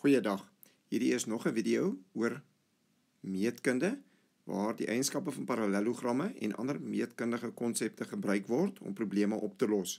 Goeiedag, hierdie is nog 'n video oor meetkunde, waar die eienskappe van parallelogramme en ander meetkundige konsepte gebruik word om probleme op te los.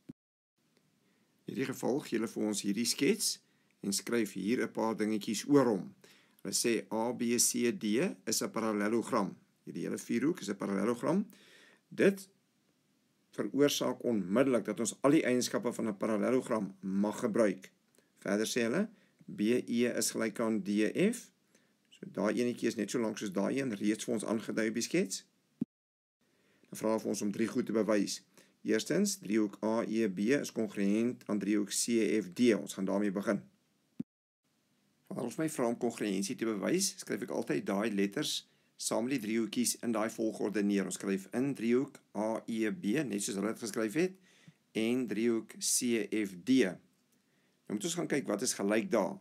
In hierdie geval gee hulle vir ons hierdie skets en skryf hier 'n paar dingetjies oor hom. Hulle sê ABCD is 'n parallelogram. Hierdie hele vierhoek is 'n parallelogram. Dit veroorsaak onmiddellik dat ons al die eienskappe van 'n parallelogram mag gebruik. Verder sê hulle BE is gelyk aan DF. So daai enetjie is net so lank soos daai een reeds vir ons aangedui op die skets. Dan vra hulle vir ons om 3 goed te bewys. Eerstens, driehoek AEB is kongruent aan driehoek CFD. Ons gaan daarmee begin. Wanneer ons my vra om kongruensie te bewys, skryf ek altyd daai letters saam met die driehoekies in daai volgorde neer. Ons skryf in driehoek AEB, net soos hulle dit geskryf het, en driehoek CFD. Nou moet ons gaan kyk wat is gelyk daar.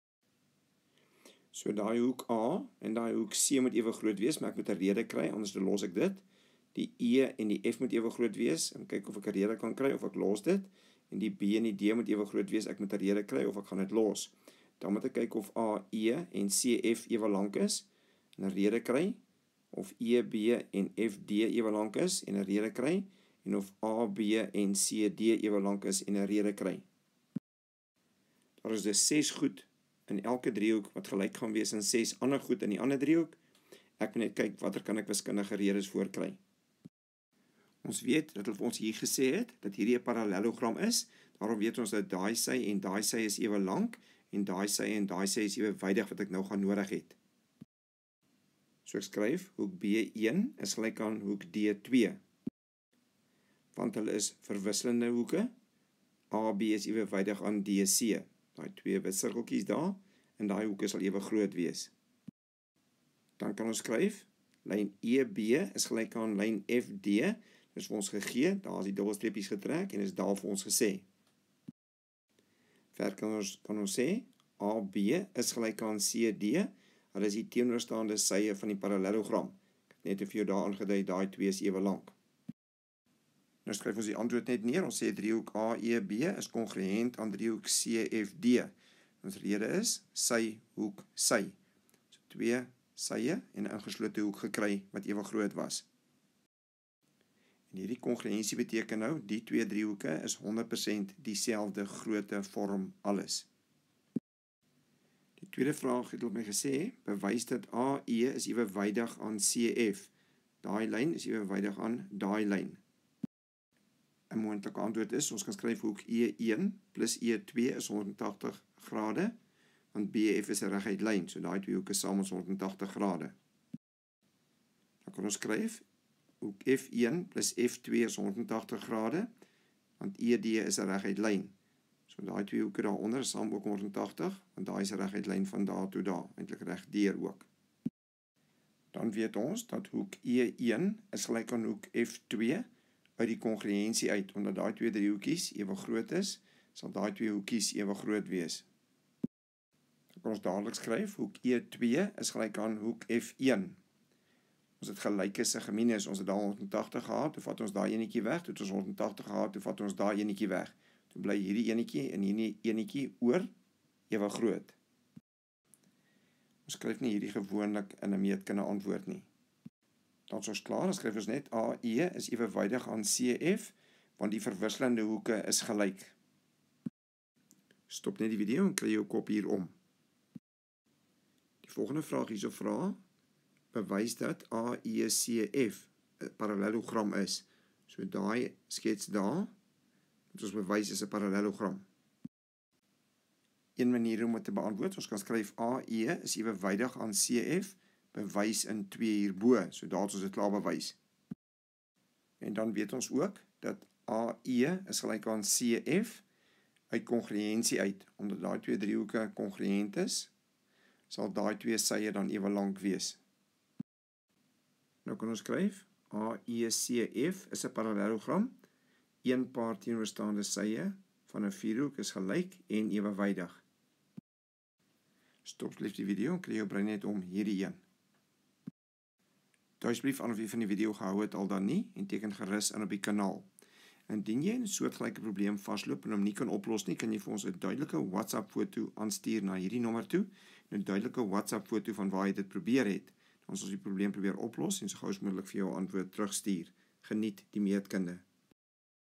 So daai hoek A en daai hoek C moet ewe groot wees, maar ek moet 'n rede kry, anders los ek dit. Die E en die F moet ewe groot wees, en kyk of ek 'n rede kan kry of ek los dit. En die B en die D moet ewe groot wees, ek moet 'n rede kry of ek gaan dit los. Dan moet ek kyk of AE en CF ewe lank is, en 'n rede kry, of EB en FD ewe lank is, en 'n rede kry, en of AB en CD ewe lank is, en 'n rede kry. Daar is dus 6 goed in elke driehoek wat gelyk gaan wees aan 6 ander goed in die ander driehoek. Ek moet net kyk watter kan ek wiskundige redes voorkry. Ons weet dat hulle vir ons hier gesê het dat hierdie 'n parallelogram is. Daarom weet ons dat daai sy en daai sy is ewe lank en daai sy en daai sy is ewewydig wat ek nou gaan nodig het. So ek skryf hoek B1 is gelyk aan hoek D2. Want hulle is verwisselende hoeke. AB is ewewydig aan DC. Daai 2 wit sirkeltjies daar, en daai hoeke sal ewe groot wees. Dan kan ons skryf, lyn EB is gelyk aan lyn FD, dis vir ons gegee, daar is die dubbelstreepies getrek, en is daar vir ons gesê. Verder kan ons sê, AB is gelyk aan CD, hulle is die teenoorstaande sye van die parallelogram. Ek het net vir jou daar aangedui, daai 2 is ewe lank. Nou skryf ons die antwoord net neer, ons sê driehoek AEB is kongruent aan driehoek CFD. Ons rede is, sy, hoek, sy. So 2 sye en 'n ingeslote hoek gekry wat ewe groot was. En hierdie kongruensie beteken nou, die 2 driehoeke is 100% dieselfde grootte vorm alles. Die tweede vraag het op my gesê, bewys dat AE is ewewydig aan CF. Daai lyn is ewewydig aan daai lyn. 'n moontlike antwoord is, ons kan skryf hoek E1 plus E2 is 180 grade, want BF is 'n reguit lyn, so daai 2 hoeke saam is 180 grade. Dan kan ons skryf, hoek F1 plus F2 is 180 grade, want ED is 'n reguit lyn. So daai 2 hoeke daaronder is saam ook 180, want daai is 'n reguit lyn van daar tot daar, eintlik regdeur ook. Dan weet ons dat hoek E1 is gelyk aan hoek F2, uit die kongruensie uit, omdat daai 2 driehoekies ewe groot is, sal daai 2 hoekies ewe groot wees. Dan kan ons dadelik skryf, hoek E2 is gelyk aan hoek F1. Ons het gelyke segmine, ons het daar 180 gehad, toe vat ons daai enetjie weg, toe het ons 180 gehad, toe vat ons daai enetjie weg. Toe bly hierdie enetjie en hierdie enetjie oor ewe groot. Ons skryf nie hierdie gewoonlik in 'n meetkunde antwoord nie. Dan is ons klaar, dan skryf ons net AE is ewewydig aan CF, want die verwisselende hoeke is gelyk. Stop net die video en kry jou kop hier om. Die volgende vraag hierso vra, bewys dat AECF 'n parallelogram is. So daai skets daar, moet ons bewys is 'n parallelogram. Een manier om dit te beantwoord, ons kan skryf AE is ewewydig aan CF, bewys in 2 hierbo, so daar het ons dit klaar bewys. En dan weet ons ook, dat AE is gelyk aan CF, uit kongruensie uit, omdat daai 2 driehoeke kongruent is, sal daai 2 sye dan ewe lank wees. Nou kan ons skryf, AECF is 'n parallelogram, een paar teenoorstaande sye van 'n vierhoek is gelyk en ewewydig. Stop asseblief die video en kry jou brein net om hierdie een. Asseblief aan of jy van die video gehou het al dan nie, en teken gerus in op die kanaal. Indien jy 'n soortgelyke probleem vasloop en hom nie kan oplos nie, kan jy vir ons 'n duidelike WhatsApp-foto aanstuur na hierdie nommer toe, 'n duidelike WhatsApp-foto van waar jy dit probeer het. Ons die probleem probeer oplos en so gou as moontlik vir jou antwoord terugstuur. Geniet die meetkunde.